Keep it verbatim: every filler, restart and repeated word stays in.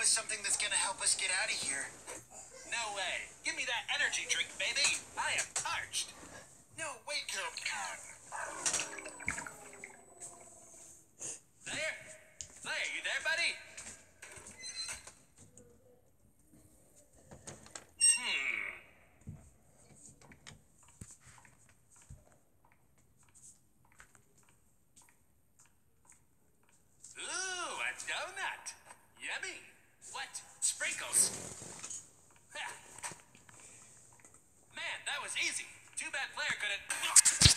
with something that's gonna help us get out of here. No way. Give me that energy drink, baby. I am parched. No, wait, Coop. There? There, you there, buddy? Hmm. Ooh, a donut. Yummy. What? Sprinkles? Ha. Man, that was easy. Too bad Blair couldn't...